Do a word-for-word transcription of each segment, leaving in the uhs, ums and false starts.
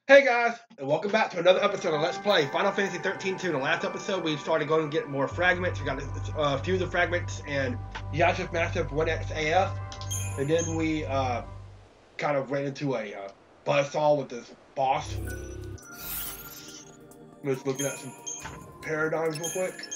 Hey guys, and welcome back to another episode of Let's Play Final Fantasy thirteen two. In the last episode, we started going to get more fragments. We got a uh, few of the fragments and Yasha's Master of one X A F. And then we uh, kind of ran into a uh, buzzsaw with this boss. I'm just looking at some paradigms real quick.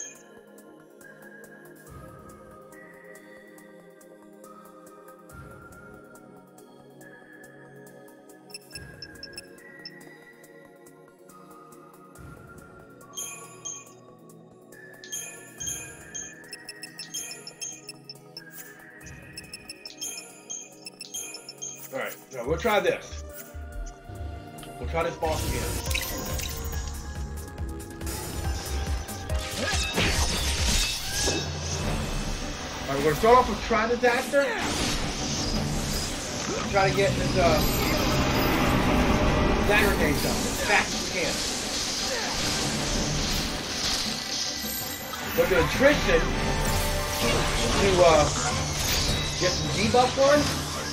Alright, now we'll try this. We'll try this boss again. Alright, we're going to start off with Try Disaster. Try to get this uh, dagger game done as fast as we can. We're doing attrition to uh, get some debuff on.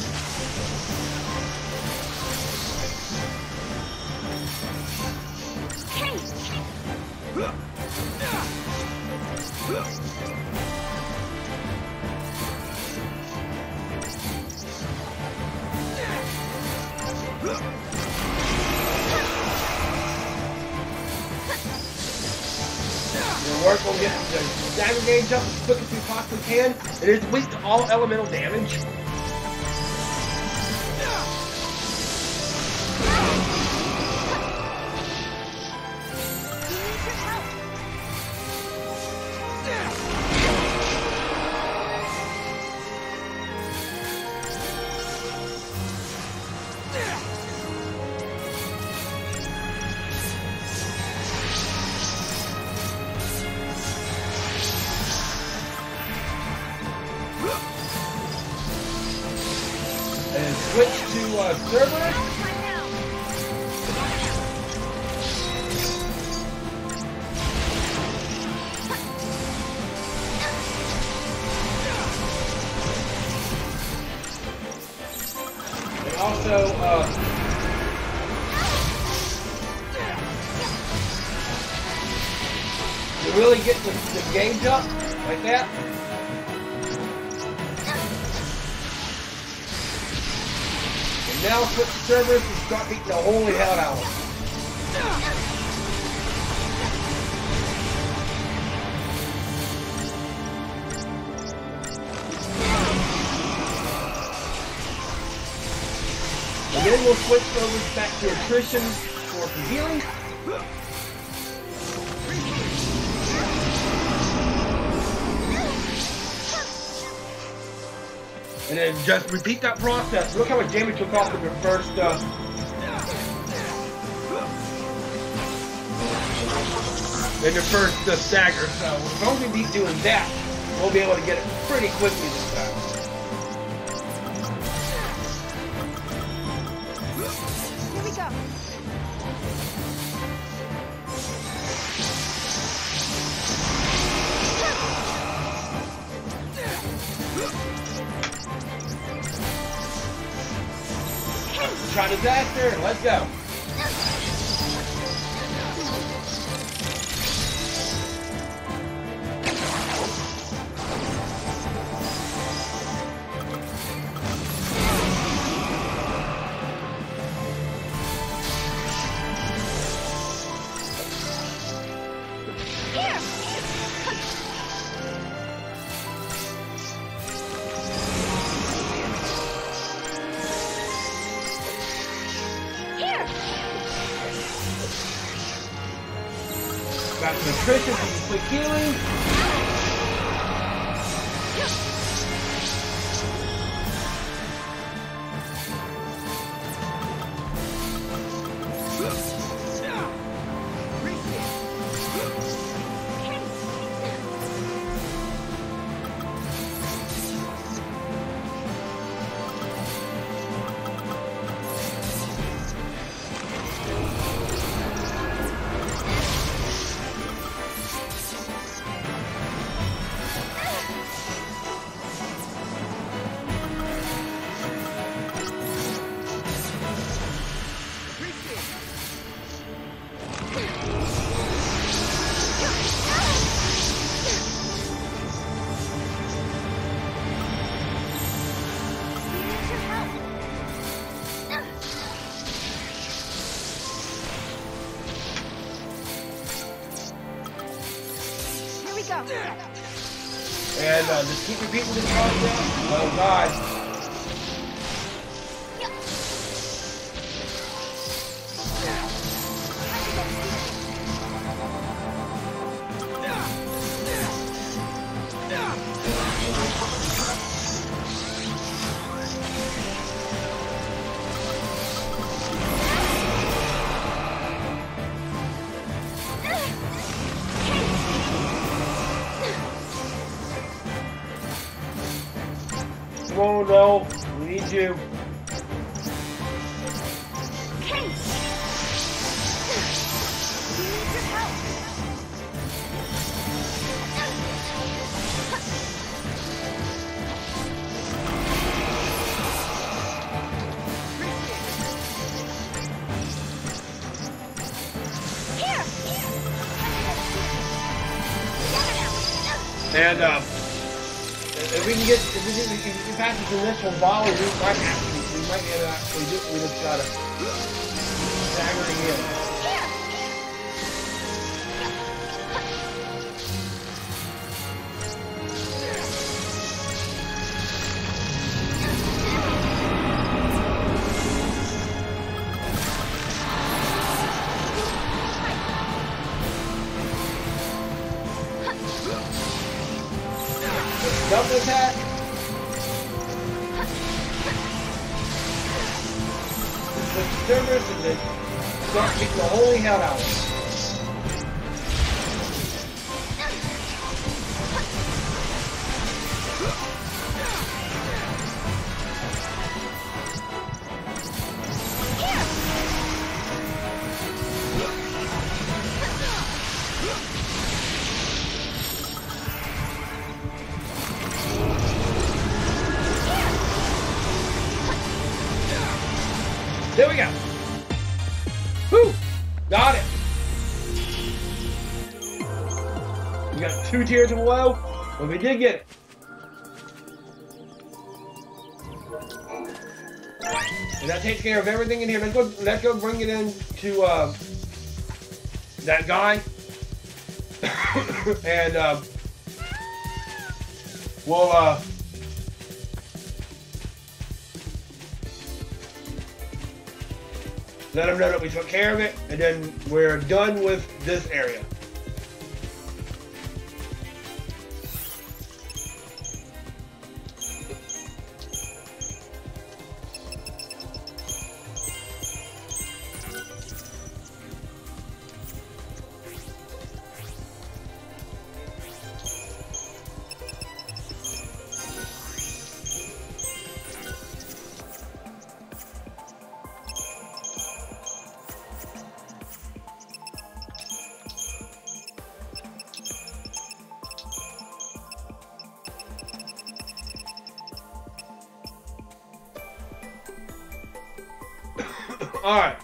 We'll work on getting the dagger gauge up as quick as we possibly can. It is weak to all elemental damage. And switch to uh, Cerberus. And also, uh, you really get the, the gauge up like that. Now switch to Cerberus and start beating the holy hell out of them. And then we'll switch over back to attrition for some healing. And then just repeat that process. Look how much damage took off in your first, uh... in your first uh, stagger. So, as long as we keep doing that, we'll be able to get it pretty quickly this time. Here we go. Try Disaster, and let's go. Got some attrition for some quick healing. go. And uh, just keep repeating this process. Oh God. Oh no, we need you. Hey! We need your help. Here! And uh, if we can get, if we get, if we can pass this initial volley, we might actually, we might get to actually do, we just gotta staggering in. Double attack. The disturbance and the start kicking the holy hell out of it. There we go. Whew. Got it. We got two tiers of woe, but we did get it. And that takes care of everything in here. Let's go. Let's go bring it in to uh, that guy, and uh, we'll. Uh, Let them know that we took care of it, and then we're done with this area. All right.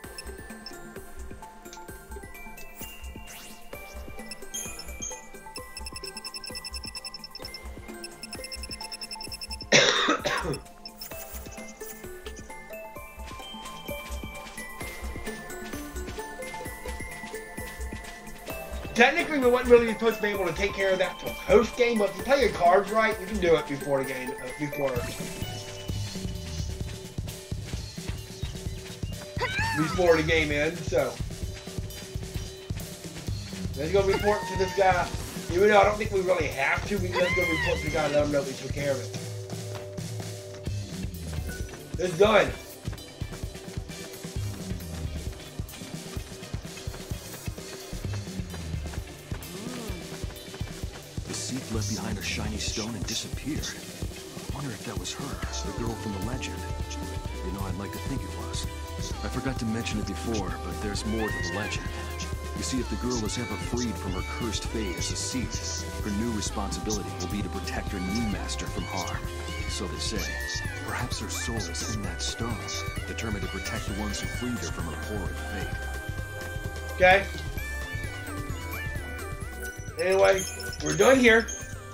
Technically, we wasn't really supposed to be able to take care of that till post game, but if you play your cards right, you can do it before the game. Uh, before. Before the game ends, so let's go report to this guy. Even though I don't think we really have to, we can just go report to the guy and let him know we took care of it. It's done. The thief left behind a shiny stone and disappeared. I wonder if that was her, the girl from the legend. You know, I'd like to think it was. I forgot to mention it before, but there's more to the legend. You see, if the girl is ever freed from her cursed fate as a thief, her new responsibility will be to protect her new master from harm. So they say. Perhaps her soul is in that stone, determined to protect the ones who freed her from her horrid fate. Okay. Anyway, we're done here.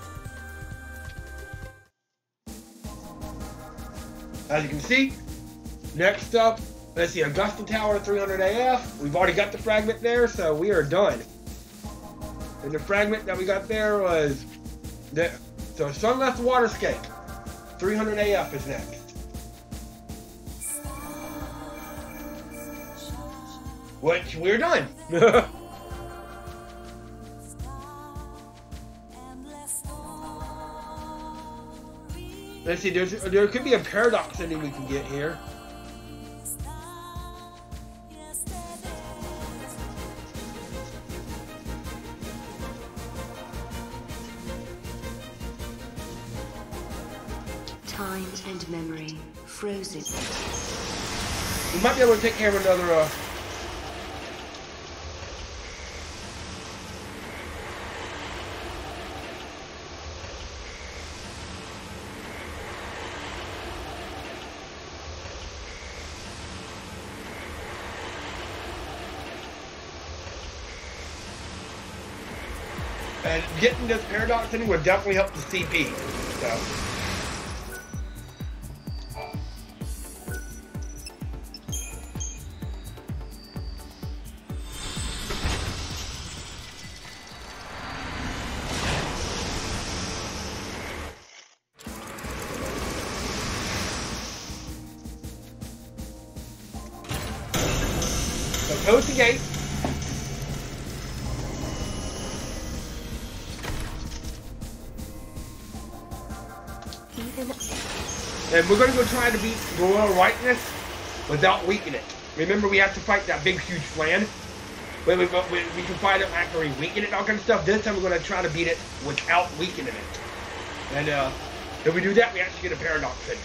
As you can see, next up, let's see, Augusta Tower three hundred A F. We've already got the fragment there, so we are done. And the fragment that we got there was the so Sunless Waterscape. three hundred A F is next. Which we're done. Let's see, there's, there could be a paradox ending we can get here. Time and memory frozen. We might be able to take care of another uh, and getting this paradox thing would definitely help the C P. So. So close the gate. And we're going to go try to beat the Royal Whiteness without weakening it. Remember, we have to fight that big, huge flan. We, we, we, we can fight it after we weaken it and all kind of stuff. This time we're going to try to beat it without weakening it. And uh, if we do that, we actually get a paradox ending.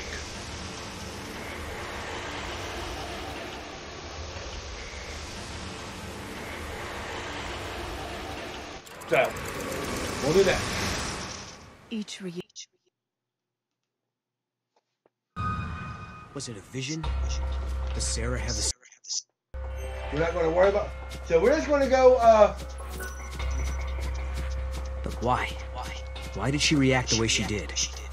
So, we'll do that. Each re Was it a vision? Does Sarah have the... We're not going to worry about... So we're just going to go, uh... But why? Why did she react the way she did?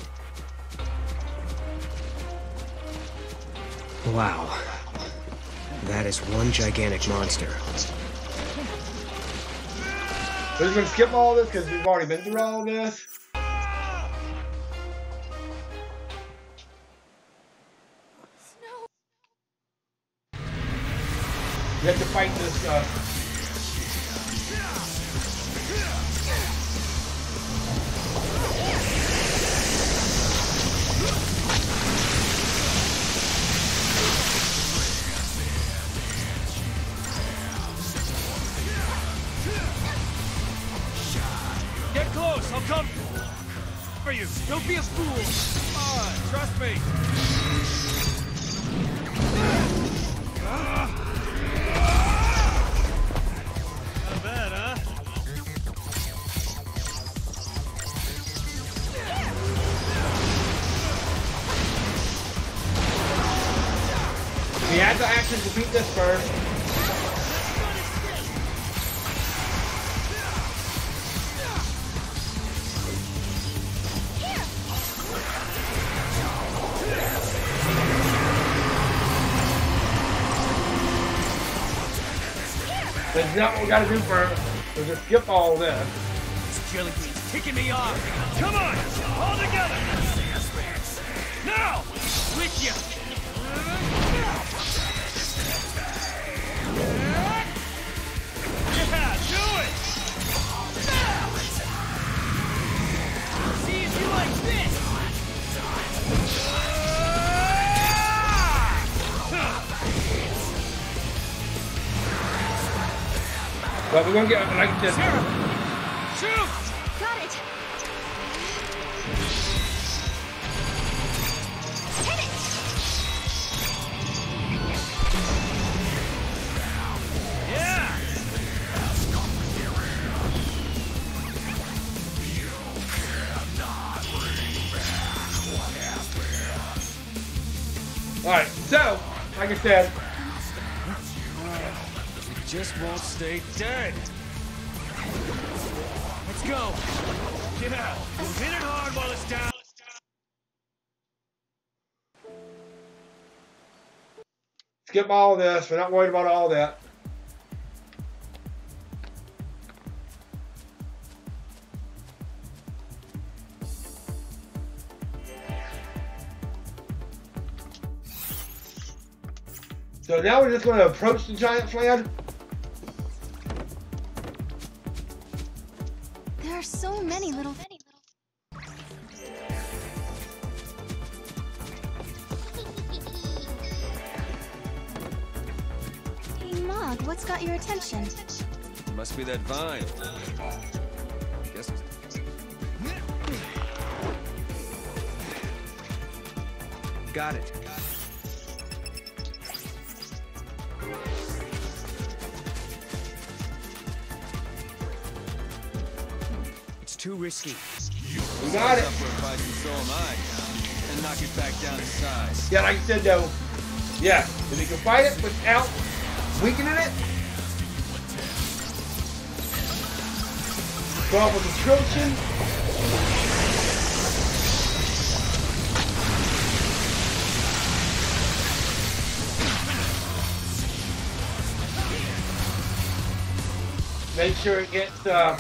Wow. That is one gigantic monster. We're just going to skip all this because we've already been through all of this. You have to fight this, uh... Get close, I'll come for you. Don't be a fool. Ah, trust me. Not bad, huh? We had to actually defeat this first. That's not what we gotta do first. We'll just skip all this. This jelly bean's kicking me off. Come on, all together. Now, with you. Yeah, do it. See if you like this. But we're gonna get like this. Sarah, shoot! Got it. Hit it. Yeah. All right. So, like I said. Just won't stay dead. Let's go. Yeah, hit it hard while it's down. Skip all this. We're not worried about all that. So now we're just going to approach the Giant's land. There are so many little. Hey, Mog, what's got your attention? It must be that vine. I guess it's... Got it. It's too risky. We got it. Up for a fight, and so am I. And knock it back down to size. Yeah, like I said though, yeah, if you can fight it without weakening it, go off with attrition. Make sure it gets uh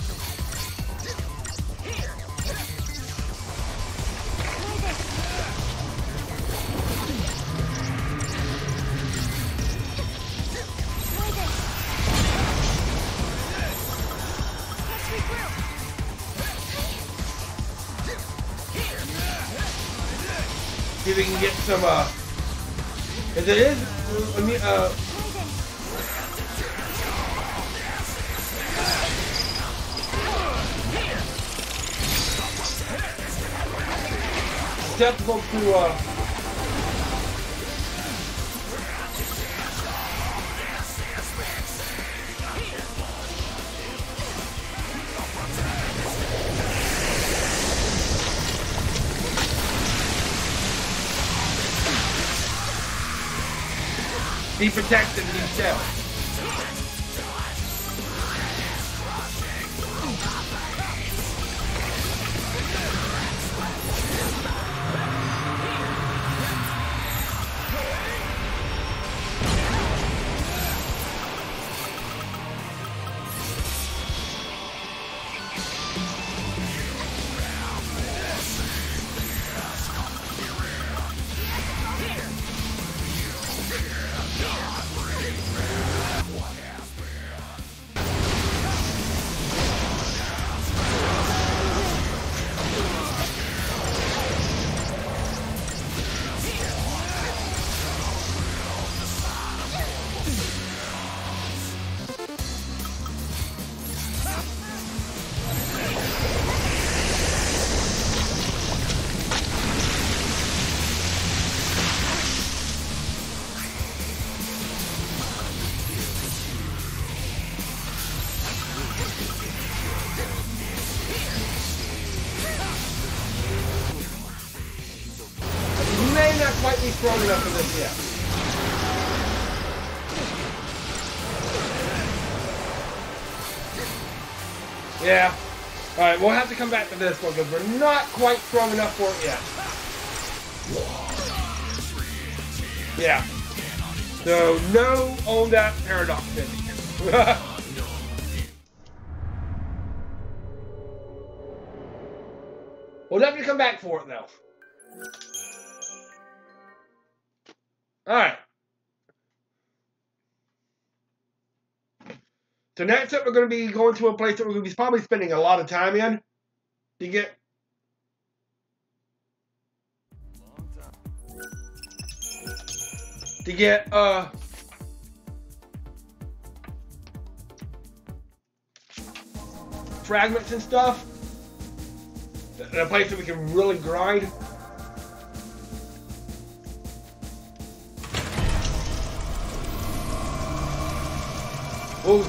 see if we can get some uh if it is uh, uh susceptible to uh be protected in these cells. Not quite be strong enough for this yet. Yeah. Alright, we'll have to come back to this one because we're not quite strong enough for it yet. Yeah. So, no on that paradox thing. We'll definitely come back for it though. Alright. So next up we're going to be going to a place that we're going to be probably spending a lot of time in to get to get uh fragments and stuff. In a place that we can really grind. Ooh.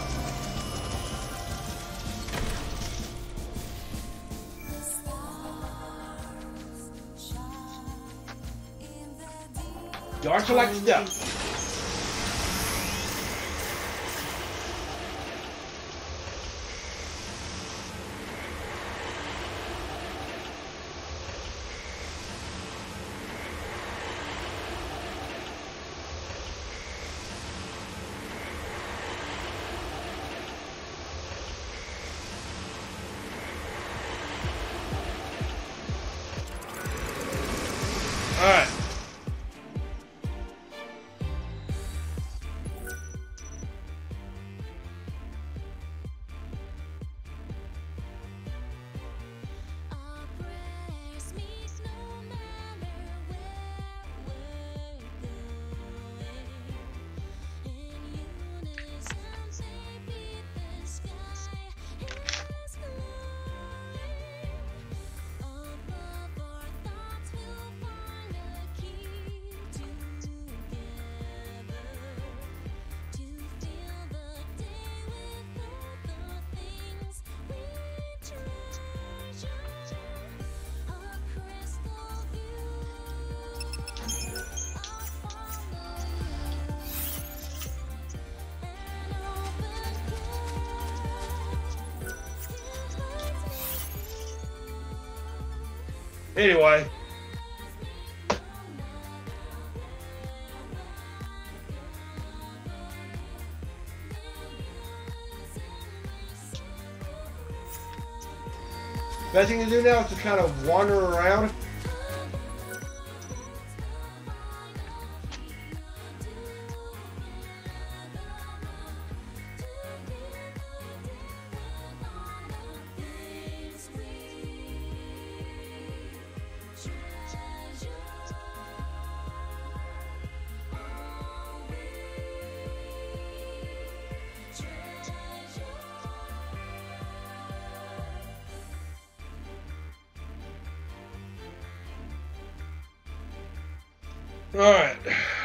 You are select stuff. Alright. Anyway. Best thing to do now is to kind of wander around. All right.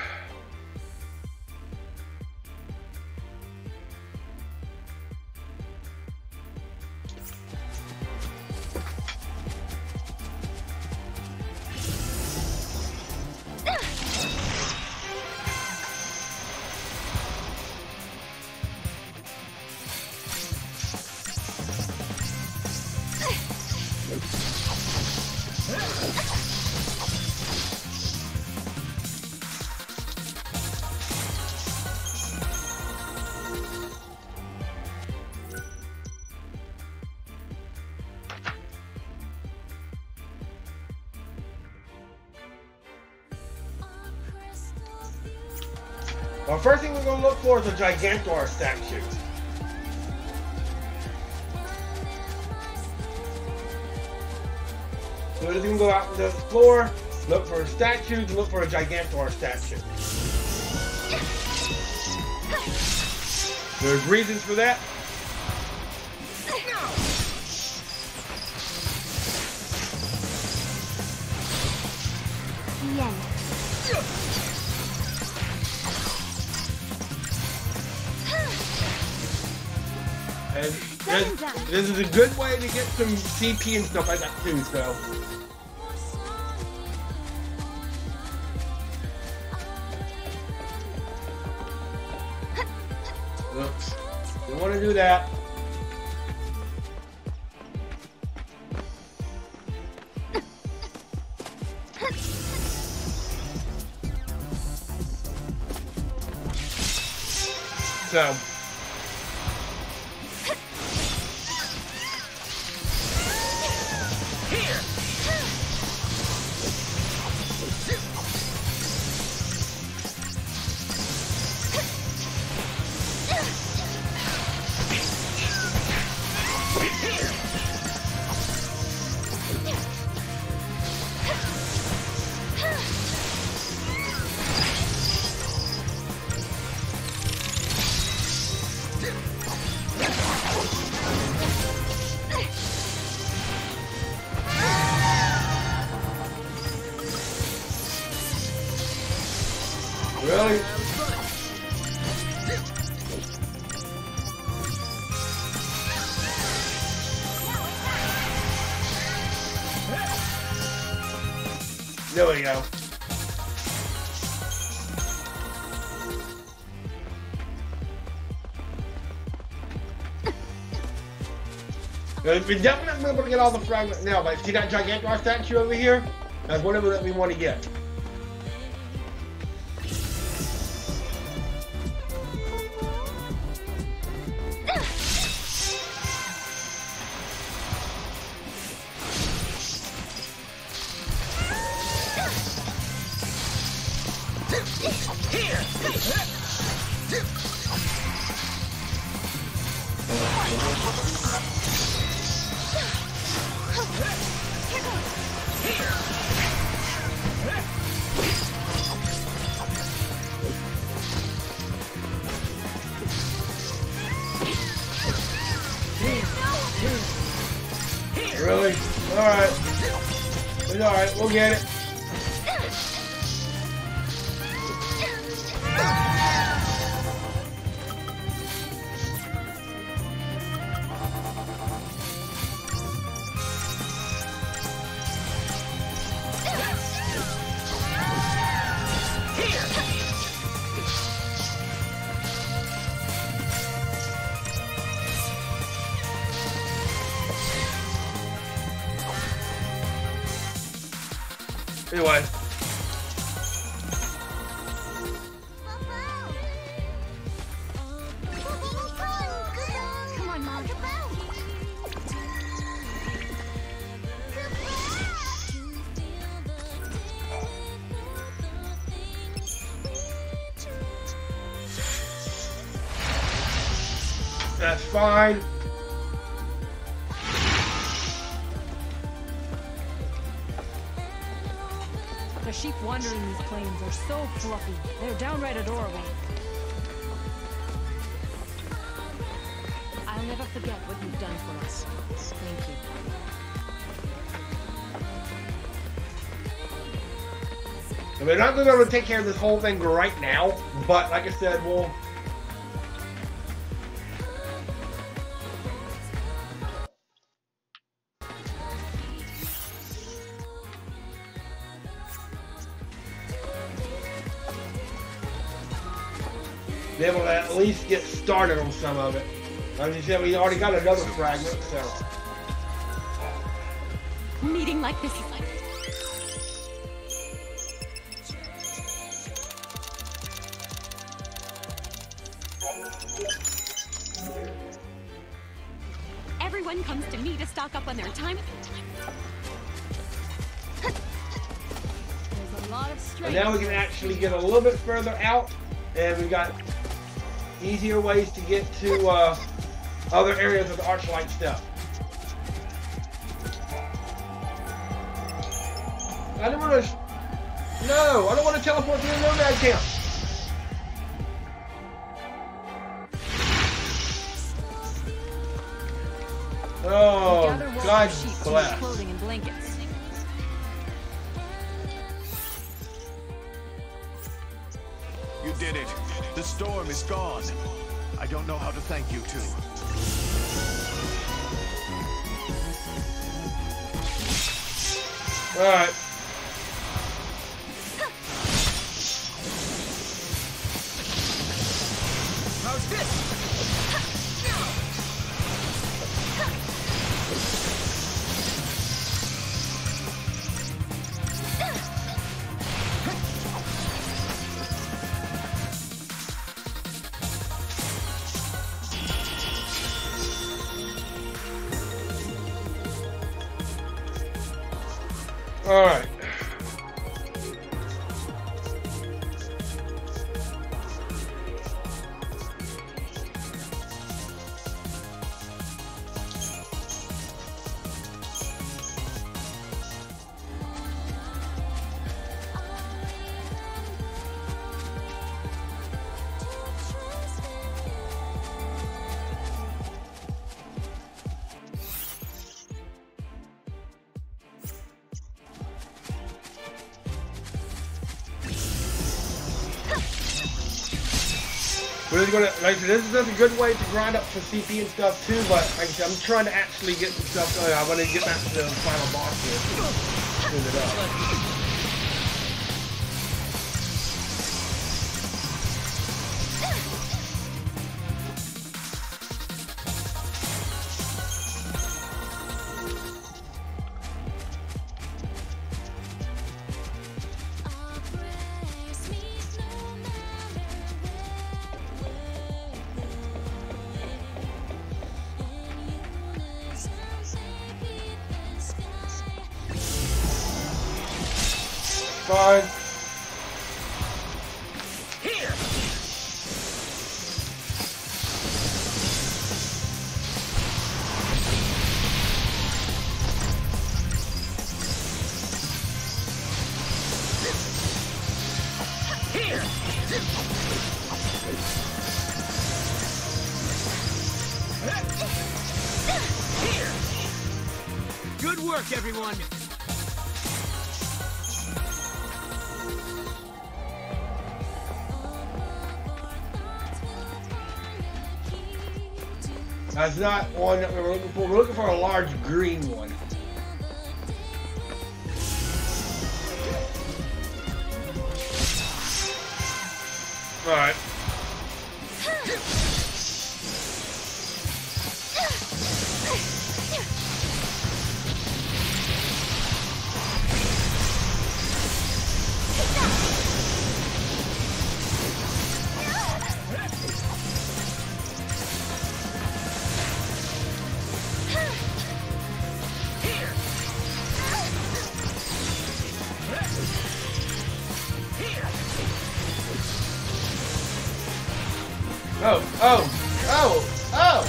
Well, first thing we're going to look for is a Gigantor statue. So we're going to go out and explore, look for statues, and look for a Gigantor statue. There's reasons for that. Yen. And this, this is a good way to get some C P and stuff like that too, so. Oops. Don't want to do that. So. Really? There we go. We're definitely not able to get all the fragments now, but see that Gigantor statue over here? That's one of them that we want to get. Really? Alright. It's alright, we'll get it. Anyway. Come on, Mom. That's fine. The sheep wandering these plains are so fluffy. They're downright adorable. I'll never forget what you've done for us. Thank you. I mean, not going to be able to take care of this whole thing right now, but like I said, we'll... be able to at least get started on some of it. Like you said, we already got another fragment, so... Meeting like this is like... Everyone comes to me to stock up on their time. There's a lot of strength. And now we can actually get a little bit further out, and we've got easier ways to get to uh, other areas of the Archlight stuff. I don't want to... No, I don't want to teleport to the Nomad camp. Oh, God bless. Clothing and blankets. You did it. The storm is gone. I don't know how to thank you two. All right. How's this? All right. We're just gonna, like I said, this is just a good way to grind up for C P and stuff too, but like I said, I'm trying to actually get some stuff going. I want to get back to the final boss here. Clean it up. Fine. Here. Here. Here. Good work, everyone. That's not one that we were looking for. We're looking for a large green one. All right. Oh, oh, oh, oh!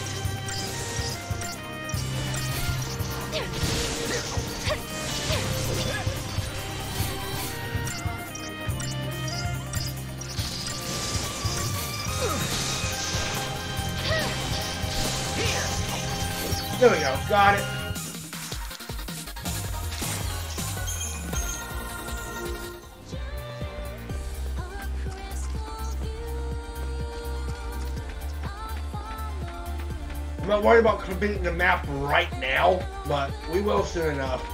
There we go, got it. I'm not worried about completing the map right now, but we will soon enough.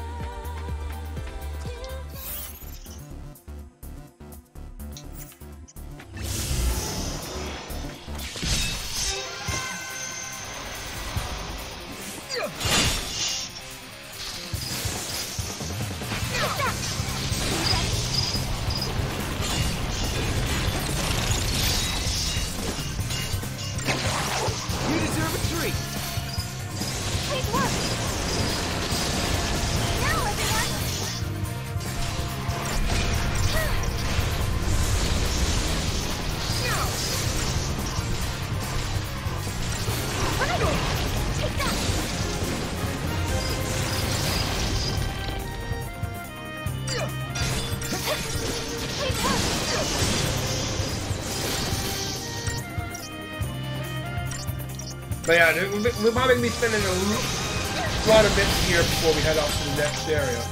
But yeah, we, we might be spending a lot of bits here before we head off to the next area.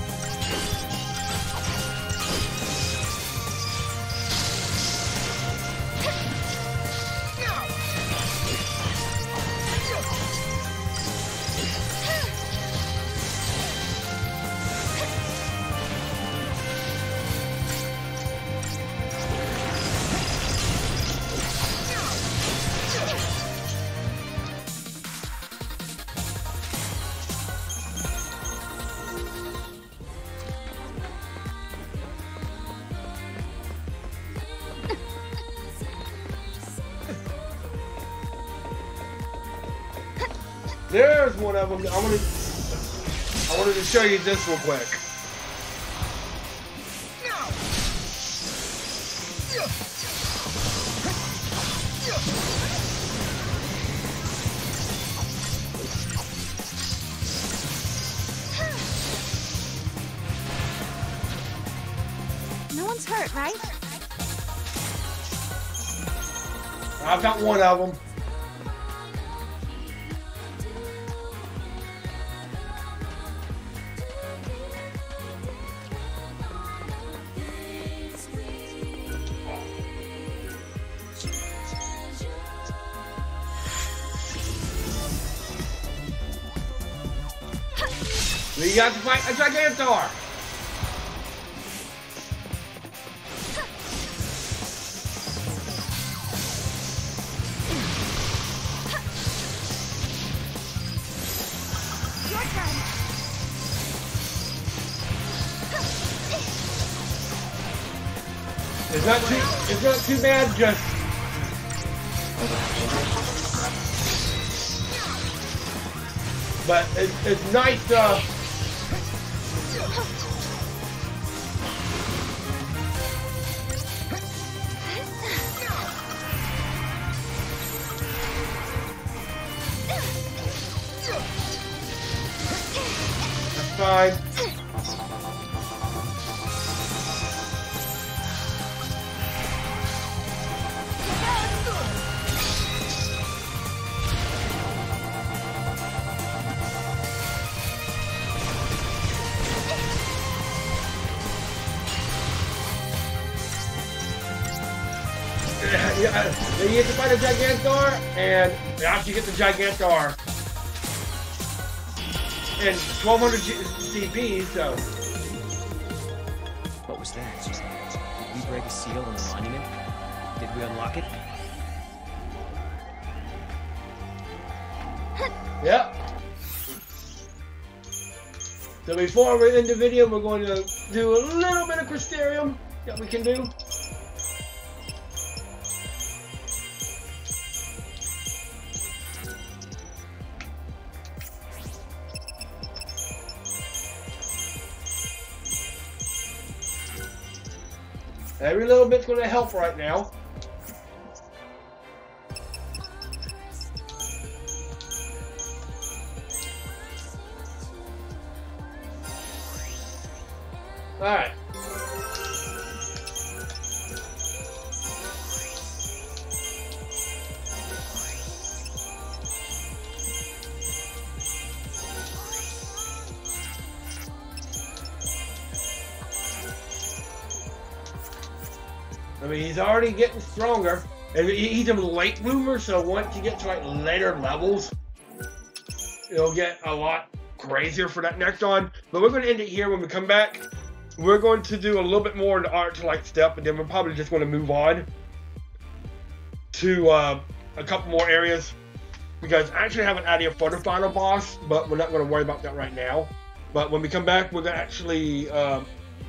There's one of them. I wanted, I wanted to show you this real quick. No one's hurt, right? I've got one of them. We got to fight a Gigantor! Your turn. It's not too, it's not too bad, just... But it, it's nice, uh... That's fine. Yeah, you get to fight a Gigantor, and after you get the Gigantor, and twelve hundred C P, so. What was that? Did we break a seal on the monument? Did we unlock it? Yep. So before we end the video, we're going to do a little bit of Crystarium that we can do. Every little bit's going to help right now. Alright. I mean, he's already getting stronger. And he's a late bloomer, so once you get to like later levels, it'll get a lot crazier for that Necton. But we're going to end it here. When we come back, we're going to do a little bit more in the Arch-like step, and then we're probably just going to move on to uh, a couple more areas. Because I actually have an idea for the final boss, but we're not going to worry about that right now. But when we come back, we're going to actually... Uh,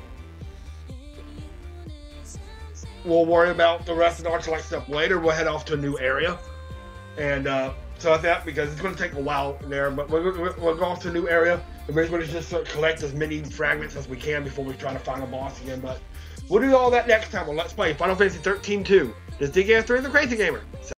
we'll worry about the rest of the Arch-like stuff later. We'll head off to a new area. And uh, so that's that, because it's going to take a while there. But we'll, we'll, we'll go off to a new area. And we're going to just sort of collect as many fragments as we can before we try to find a boss again. But we'll do all that next time on Let's Play Final Fantasy thirteen two. This is D K S three, the Crazy Gamer.